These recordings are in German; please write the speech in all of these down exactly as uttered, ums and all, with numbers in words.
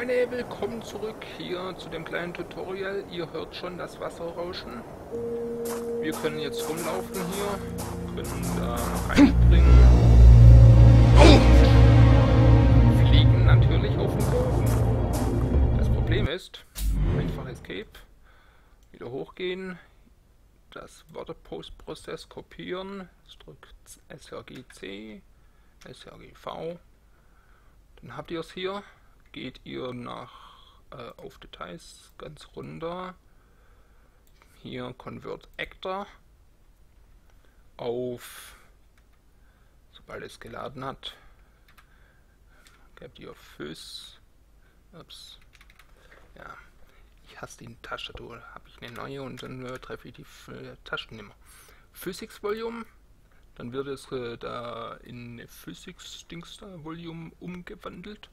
Freunde, willkommen zurück hier zu dem kleinen Tutorial. Ihr hört schon das Wasser rauschen. Wir können jetzt rumlaufen hier, können da reinspringen. Fliegen natürlich auf den Boden. Das Problem ist, einfach Escape, wieder hochgehen, das Water Post Prozess kopieren, das drückt S R G C, S R G V. Dann habt ihr es hier, geht ihr nach äh, auf Details ganz runter, hier Convert Actor auf, sobald es geladen hat, gebt ihr Phys, ups, ja, ich hasse die Tastatur, habe ich eine neue und dann äh, treffe ich die äh, Tasten immer. Physics Volume. Dann wird es äh, da in Physics Dings da Volume umgewandelt.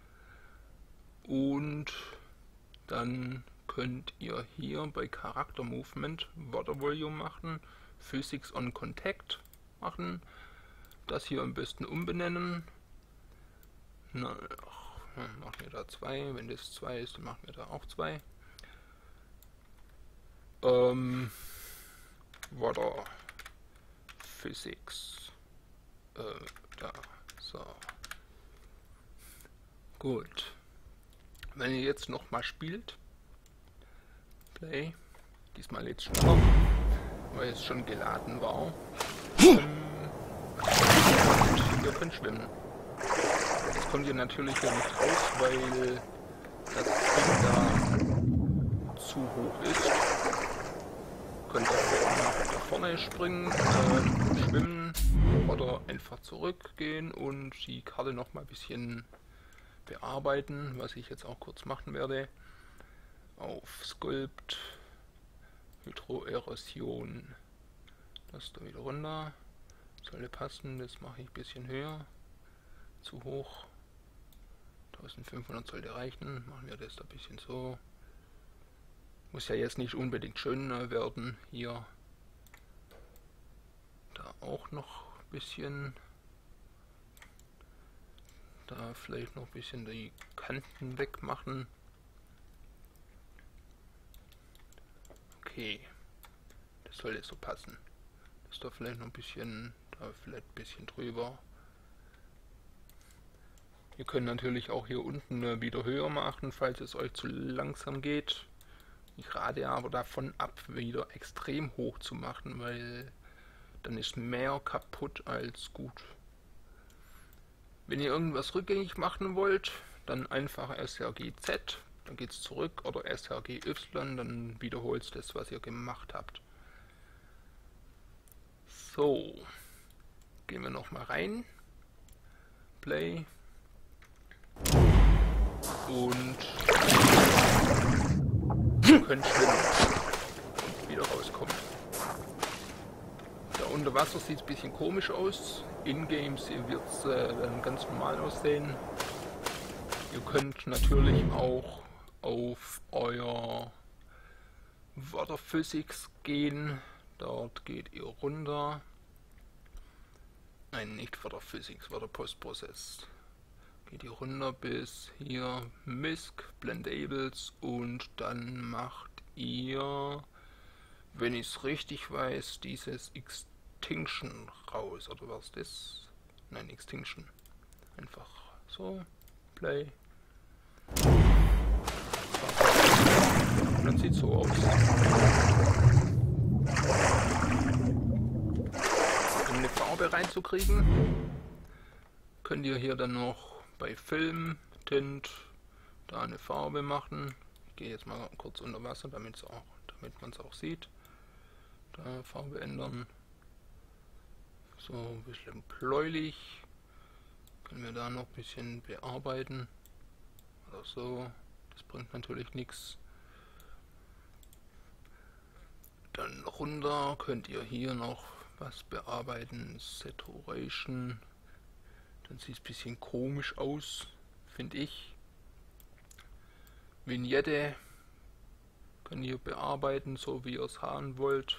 Und dann könnt ihr hier bei Charakter Movement Water Volume machen, Physics on Contact machen, das hier am besten umbenennen. Na, ach, dann machen wir da zwei, wenn das zwei ist, dann machen wir da auch zwei. Ähm, Water Physics. Äh, da. So. Gut. Wenn ihr jetzt noch mal spielt, Play, diesmal jetzt schneller, weil es schon geladen war, ähm, und ihr könnt schwimmen. Jetzt kommt ihr natürlich hier nicht raus, weil das Ding da zu hoch ist. Könnt ihr nach vorne springen, äh, schwimmen oder einfach zurückgehen und die Karte noch mal ein bisschen bearbeiten, was ich jetzt auch kurz machen werde. Auf Sculpt, Hydroerosion, das da wieder runter, sollte passen, das mache ich ein bisschen höher, zu hoch, eintausendfünfhundert sollte reichen, machen wir das da ein bisschen so. Muss ja jetzt nicht unbedingt schön werden, hier, da auch noch ein bisschen, da vielleicht noch ein bisschen die Kanten wegmachen. Okay, das soll jetzt so passen. Das da vielleicht noch ein bisschen, da vielleicht ein bisschen drüber. Ihr könnt natürlich auch hier unten wieder höher machen, falls es euch zu langsam geht. Ich rate aber davon ab, wieder extrem hoch zu machen, weil dann ist mehr kaputt als gut. Wenn ihr irgendwas rückgängig machen wollt, dann einfach S R G Z, dann geht es zurück, oder S R G Y, dann wiederholt es das, was ihr gemacht habt. So, gehen wir noch mal rein, Play und ihr könnt schwimmen, wieder rauskommen. Da unter Wasser sieht es ein bisschen komisch aus. In-Games wird es äh, dann ganz normal aussehen. Ihr könnt natürlich auch auf euer Water Physics gehen. Dort geht ihr runter. Nein, nicht Water Physics, Water Post Process. Geht ihr runter bis hier M I S C, Blendables und dann macht ihr, wenn ich es richtig weiß, dieses Extinction raus, oder was ist das? Nein, Extinction. Einfach so, Play. Und dann sieht es so aus. Um eine Farbe reinzukriegen, könnt ihr hier dann noch bei Film, Tint, da eine Farbe machen. Ich gehe jetzt mal kurz unter Wasser, damit auch, damit man es auch sieht. Da Farbe ändern. So ein bisschen bläulich. Können wir da noch ein bisschen bearbeiten. Oder so. Das bringt natürlich nichts. Dann runter könnt ihr hier noch was bearbeiten. Saturation. Dann sieht es ein bisschen komisch aus, finde ich. Vignette könnt ihr bearbeiten, so wie ihr es haben wollt.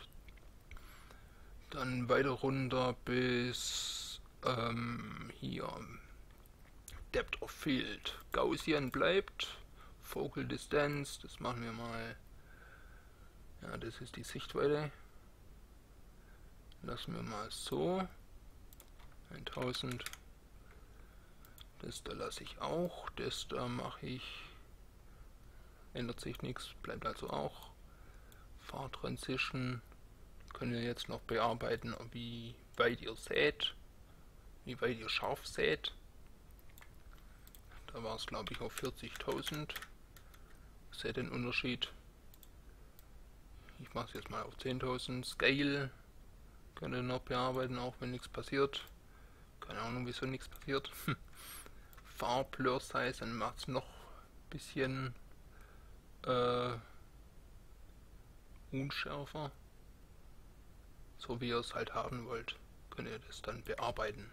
Dann weiter runter bis ähm, hier Depth of Field. Gaussian bleibt. Focal Distance, das machen wir mal. Ja, das ist die Sichtweite. Lassen wir mal so. tausend. Das da lasse ich auch. Das da mache ich. Ändert sich nichts, bleibt also auch. Fahrtransition. Können wir jetzt noch bearbeiten, wie weit ihr sät. Wie weit ihr scharf sät. Da war es, glaube ich, auf vierzigtausend. Seht den Unterschied. Ich mache es jetzt mal auf zehntausend. Scale. Könnt ihr noch bearbeiten, auch wenn nichts passiert. Keine Ahnung, wieso nichts passiert. Farblur Size, dann macht es noch ein bisschen äh, unschärfer. So wie ihr es halt haben wollt, könnt ihr das dann bearbeiten.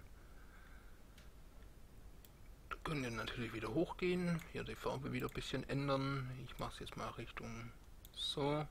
Da könnt ihr natürlich wieder hochgehen, hier die Farbe wieder ein bisschen ändern. Ich mache es jetzt mal Richtung so.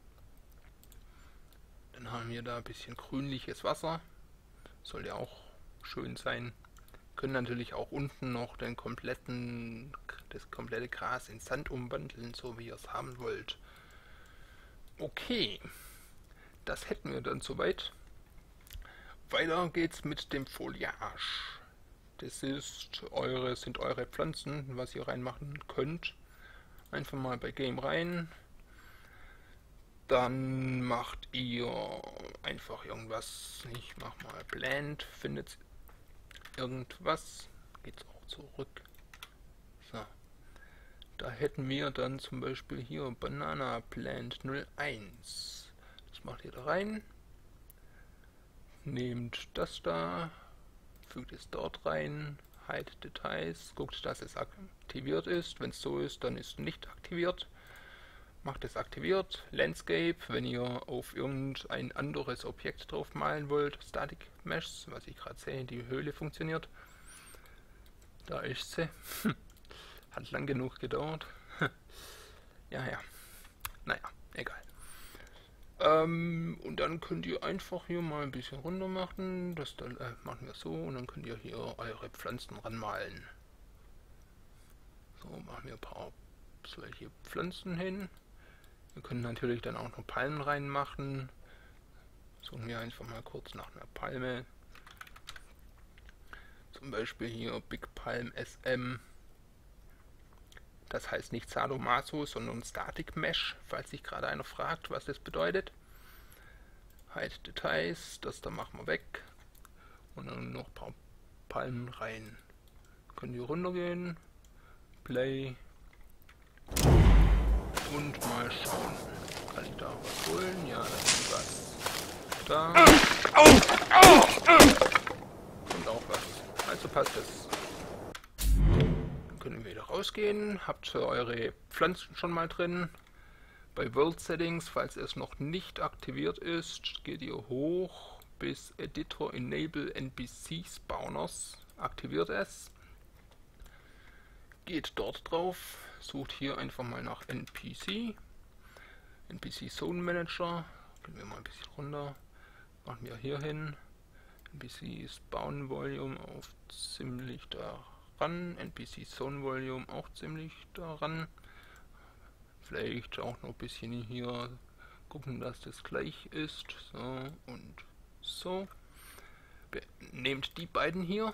Dann haben wir da ein bisschen grünliches Wasser. Soll ja auch schön sein. Können natürlich auch unten noch den kompletten, das komplette Gras in Sand umwandeln, so wie ihr es haben wollt. Okay, das hätten wir dann soweit. Weiter geht's mit dem Foliage. Das ist eure, sind eure Pflanzen, was ihr reinmachen könnt. Einfach mal bei Game rein. Dann macht ihr einfach irgendwas. Ich mach mal Plant, findet irgendwas, geht's auch zurück. So, da hätten wir dann zum Beispiel hier Banana Plant null eins. Das macht ihr da rein. Nehmt das da, fügt es dort rein, Hide Details, guckt, dass es aktiviert ist. Wenn es so ist, dann ist es nicht aktiviert. Macht es aktiviert. Landscape, wenn ihr auf irgendein anderes Objekt drauf malen wollt. Static Mesh, was ich gerade sehe, die Höhle funktioniert. Da ist sie. Hat lang genug gedauert. Ja, ja. Naja, egal. Ähm, und dann könnt ihr einfach hier mal ein bisschen runter machen. Das da, äh, machen wir so. Und dann könnt ihr hier eure Pflanzen ranmalen. So, machen wir ein paar solche Pflanzen hin. Wir können natürlich dann auch noch Palmen reinmachen. Suchen wir einfach mal kurz nach einer Palme. Zum Beispiel hier Big Palm S M. Das heißt nicht Sadomaso, sondern Static Mesh, falls sich gerade einer fragt, was das bedeutet. Hide Details, das da machen wir weg. Und dann noch ein paar Palmen rein. Können die runtergehen. Play. Und mal schauen. Kann ich da was holen? Ja, da ist was. Da. Und auch was. Also passt es. Dann können wir wieder rausgehen. Habt ihr eure Pflanzen schon mal drin. Bei World Settings, falls es noch nicht aktiviert ist, geht ihr hoch bis Editor Enable N P C Spawners. Aktiviert es. Geht dort drauf, sucht hier einfach mal nach N P C, N P C Zone Manager, gehen wir mal ein bisschen runter, machen wir hier hin, N P C Spawn Volume auf ziemlich daran, N P C Zone Volume auch ziemlich daran, vielleicht auch noch ein bisschen hier gucken, dass das gleich ist, so und so. Be- Nehmt die beiden hier,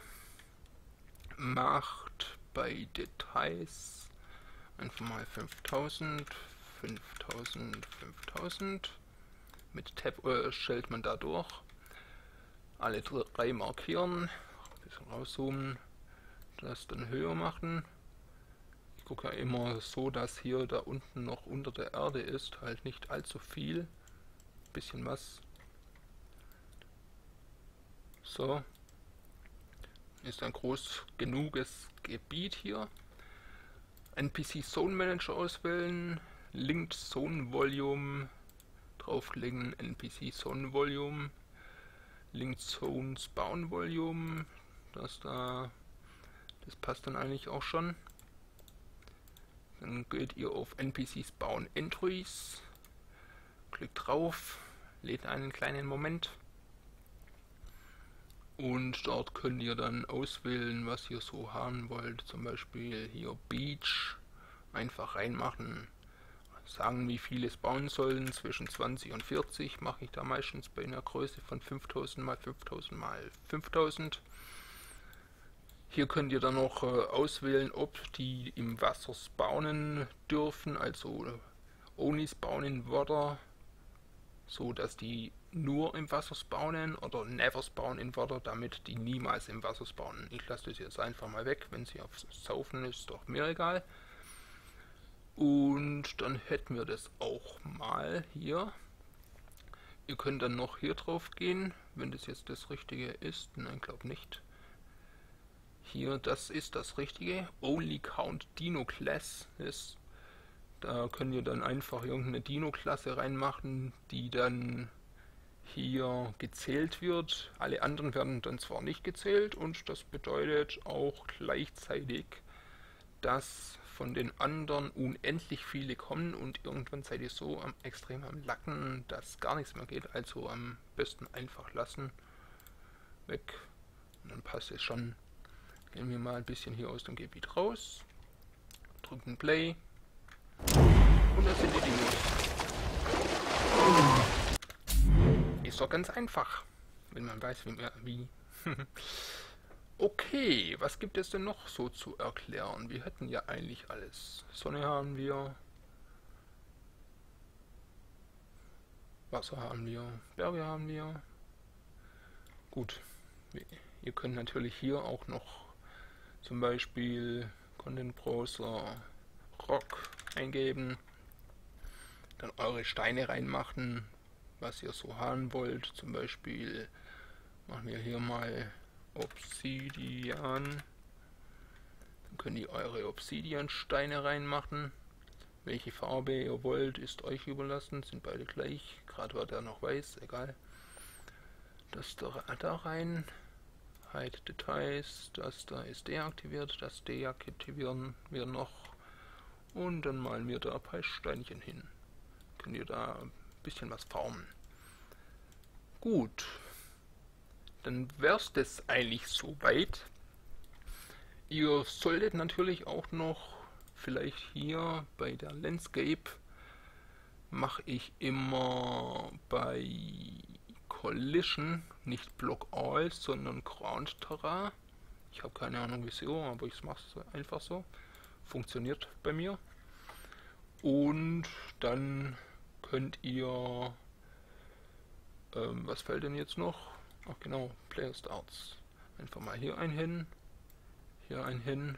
macht bei Details einfach mal fünftausend, fünftausend, fünftausend. Mit Tab äh, stellt man da durch. Alle drei markieren, ein bisschen rauszoomen, das dann höher machen. Ich gucke ja immer so, dass hier da unten noch unter der Erde ist, halt nicht allzu viel. Bisschen was. So. Ist ein groß genuges Gebiet hier. N P C Zone Manager auswählen, Linked Zone Volume, draufklicken, N P C Zone Volume, Linked Zone Spawn Volume, das da, das passt dann eigentlich auch schon. Dann geht ihr auf N P C Spawn Entries, klickt drauf, lädt einen kleinen Moment. Und dort könnt ihr dann auswählen, was ihr so haben wollt. Zum Beispiel hier Beach. Einfach reinmachen. Sagen, wie viele es bauen sollen. Zwischen zwanzig und vierzig mache ich da meistens bei einer Größe von fünftausend mal fünftausend mal fünftausend. Hier könnt ihr dann noch äh, auswählen, ob die im Wasser spawnen dürfen, also only spawn in water, so dass die nur im Wasser spawnen, oder never spawn in water, damit die niemals im Wasser spawnen. Ich lasse das jetzt einfach mal weg, wenn sie aufs Saufen ist, doch mir egal. Und dann hätten wir das auch mal hier. Ihr könnt dann noch hier drauf gehen, wenn das jetzt das Richtige ist. Nein, glaube nicht. Hier, das ist das Richtige. Only count Dino Class ist. Da könnt ihr dann einfach irgendeine Dino-Klasse reinmachen, die dann hier gezählt wird. Alle anderen werden dann zwar nicht gezählt, und das bedeutet auch gleichzeitig, dass von den anderen unendlich viele kommen, und irgendwann seid ihr so am, extrem am Lacken, dass gar nichts mehr geht. Also am besten einfach lassen. Weg. Und dann passt es schon. Gehen wir mal ein bisschen hier aus dem Gebiet raus. Drücken Play. Und das sind die Dinos. Ist doch ganz einfach, wenn man weiß, wie. wie. Okay, was gibt es denn noch so zu erklären? Wir hätten ja eigentlich alles. Sonne haben wir. Wasser haben wir. Berge haben wir. Gut. Ihr könnt natürlich hier auch noch zum Beispiel Content Browser Rock eingeben. Dann eure Steine reinmachen, was ihr so haben wollt. Zum Beispiel machen wir hier mal Obsidian. Dann könnt ihr eure Obsidian-Steine reinmachen. Welche Farbe ihr wollt, ist euch überlassen. Sind beide gleich. Gerade war der noch weiß, egal. Das da, da rein. Hide Details. Das da ist deaktiviert. Das deaktivieren wir noch. Und dann malen wir da ein paar Steinchen hin. Könnt ihr da ein bisschen was formen. Gut. Dann wär's das eigentlich soweit. Ihr solltet natürlich auch noch, vielleicht hier bei der Landscape, mache ich immer bei Collision nicht Block All, sondern Ground Terrain. Ich habe keine Ahnung wieso, aber ich mache es einfach so. Funktioniert bei mir. Und dann könnt ihr, ähm, was fällt denn jetzt noch? Ach genau, Player Starts. Einfach mal hier ein hin, hier ein hin,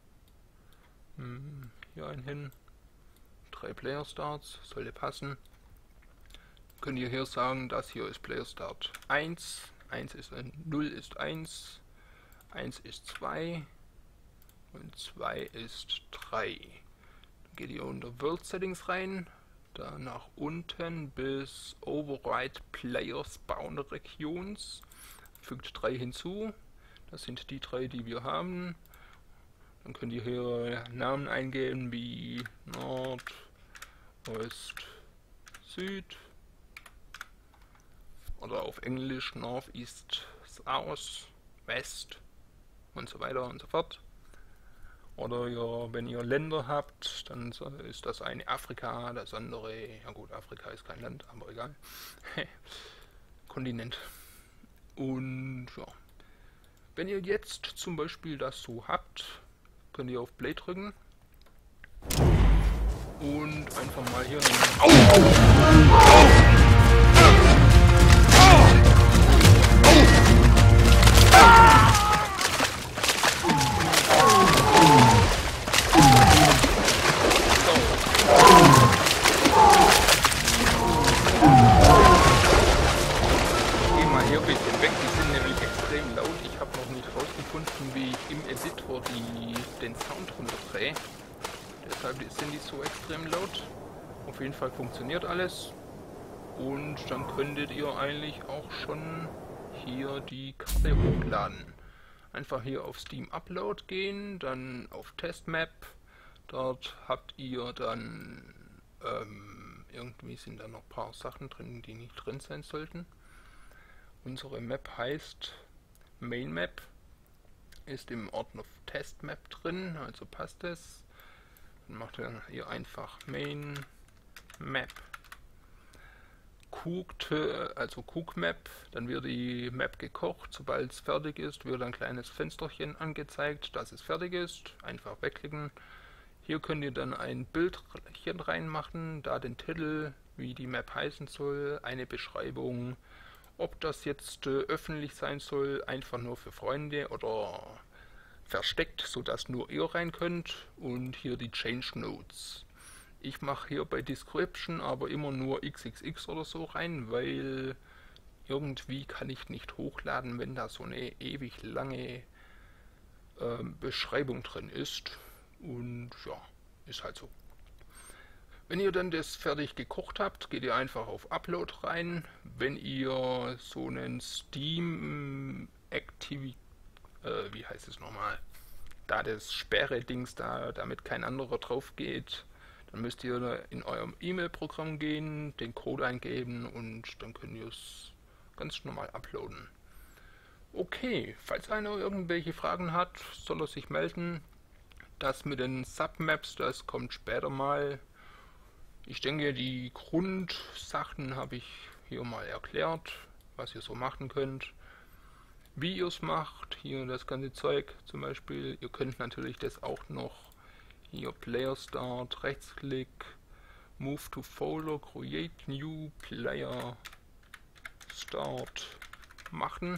hm, hier ein hin. Drei Player Starts, sollte passen. Könnt ihr hier sagen, das hier ist Player Start eins, eins ist ein, null ist eins, eins ist zwei und zwei ist drei. Dann geht ihr unter World Settings rein, da nach unten bis Override Player Spawn Regions, fügt drei hinzu. Das sind die drei, die wir haben. Dann könnt ihr hier Namen eingeben wie Nord, Ost, Süd. Oder auf Englisch North, East, South, West und so weiter und so fort. Oder ihr, wenn ihr Länder habt, dann ist das eine Afrika, das andere, ja gut, Afrika ist kein Land, aber egal. Kontinent. Und ja, wenn ihr jetzt zum Beispiel das so habt, könnt ihr auf Play drücken und einfach mal hier wie ich im Editor die, den Sound runterdrehe. Deshalb sind die so extrem laut. Auf jeden Fall funktioniert alles. Und dann könntet ihr eigentlich auch schon hier die Karte hochladen. Einfach hier auf Steam Upload gehen, dann auf Testmap. Dort habt ihr dann, ähm, irgendwie sind da noch ein paar Sachen drin, die nicht drin sein sollten. Unsere Map heißt Main Map ist im Ordner Test Map drin, also passt es. Dann macht ihr hier einfach Main Map Cooked, also Cook Map, dann wird die Map gekocht. Sobald es fertig ist, wird ein kleines Fensterchen angezeigt, dass es fertig ist. Einfach wegklicken. Hier könnt ihr dann ein Bildchen reinmachen, da den Titel, wie die Map heißen soll, eine Beschreibung, ob das jetzt äh, öffentlich sein soll, einfach nur für Freunde oder versteckt, sodass nur ihr rein könnt, und hier die Change Notes. Ich mache hier bei Description aber immer nur X X X oder so rein, weil irgendwie kann ich nicht hochladen, wenn da so eine ewig lange äh, Beschreibung drin ist. Und ja, ist halt so. Wenn ihr dann das fertig gekocht habt, geht ihr einfach auf Upload rein. Wenn ihr so einen Steam Activity, äh, wie heißt es nochmal, da das Sperre-Dings da, damit kein anderer drauf geht, dann müsst ihr in eurem E-Mail-Programm gehen, den Code eingeben und dann könnt ihr es ganz normal uploaden. Okay, falls einer irgendwelche Fragen hat, soll er sich melden. Das mit den Submaps, das kommt später mal. Ich denke, die Grundsachen habe ich hier mal erklärt, was ihr so machen könnt. Wie ihr es macht, hier das ganze Zeug zum Beispiel. Ihr könnt natürlich das auch noch hier Player Start, Rechtsklick, Move to Folder, Create New Player Start machen.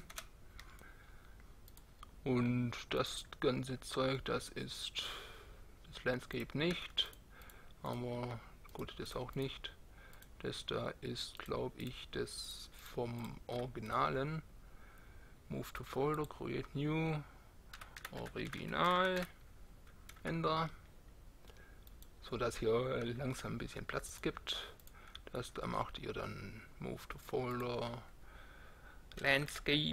Und das ganze Zeug, das ist das Landscape nicht, aber gut, das auch nicht. Das da ist, glaube ich, das vom Originalen. Move to Folder, Create New, Original, Enter. So dass hier langsam ein bisschen Platz gibt. Das da macht ihr dann Move to Folder, Landscape.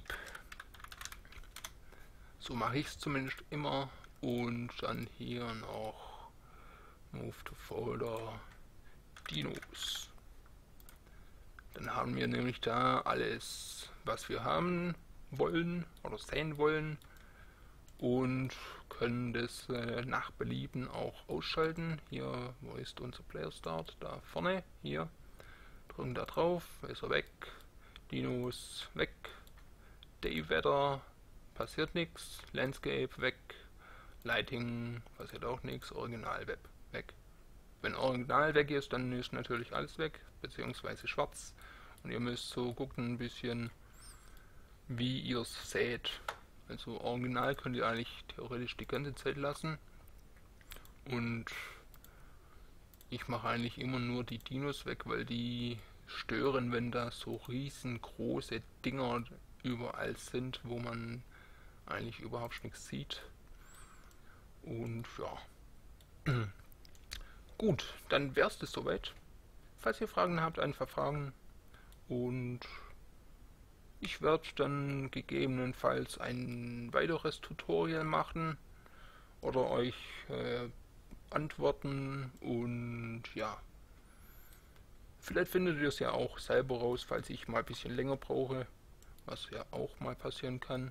So mache ich es zumindest immer. Und dann hier noch Move to Folder, Dinos. Dann haben wir nämlich da alles, was wir haben wollen oder sehen wollen, und können das äh, nach Belieben auch ausschalten. Hier, wo ist unser Player Start? Da vorne, hier. Drücken da drauf, ist er weg. Dinos weg. Day Weather, passiert nichts. Landscape weg. Lighting, passiert auch nichts. Original Web weg. Wenn Original weg ist, dann ist natürlich alles weg, beziehungsweise schwarz. Und ihr müsst so gucken ein bisschen, wie ihr es seht. Also Original könnt ihr eigentlich theoretisch die ganze Zeit lassen. Und ich mache eigentlich immer nur die Dinos weg, weil die stören, wenn da so riesengroße Dinger überall sind, wo man eigentlich überhaupt nichts sieht. Und ja. Gut, dann wär's das soweit. Falls ihr Fragen habt, einfach fragen. Und ich werde dann gegebenenfalls ein weiteres Tutorial machen oder euch äh, antworten, und ja, vielleicht findet ihr es ja auch selber raus, falls ich mal ein bisschen länger brauche, was ja auch mal passieren kann.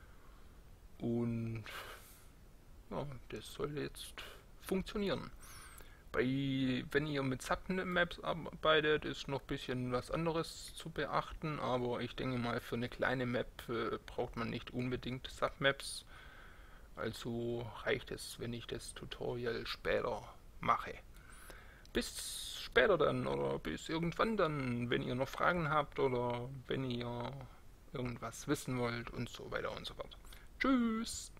Und ja, das soll jetzt funktionieren. Bei, wenn ihr mit Submaps arbeitet, ist noch ein bisschen was anderes zu beachten, aber ich denke mal, für eine kleine Map äh, braucht man nicht unbedingt Submaps. Also reicht es, wenn ich das Tutorial später mache. Bis später dann oder bis irgendwann dann, wenn ihr noch Fragen habt oder wenn ihr irgendwas wissen wollt und so weiter und so fort. Tschüss!